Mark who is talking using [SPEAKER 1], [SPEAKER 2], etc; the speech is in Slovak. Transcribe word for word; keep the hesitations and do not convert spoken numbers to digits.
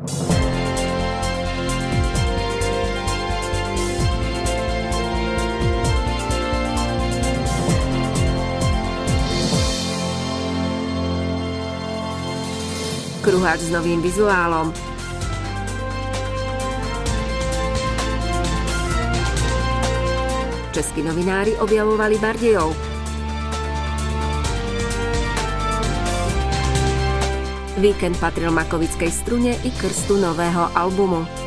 [SPEAKER 1] Kruháč s novým vizuálom. Českí novinári objavovali Bardejov. Víkend patril Makovickej strune i krstu nového albumu.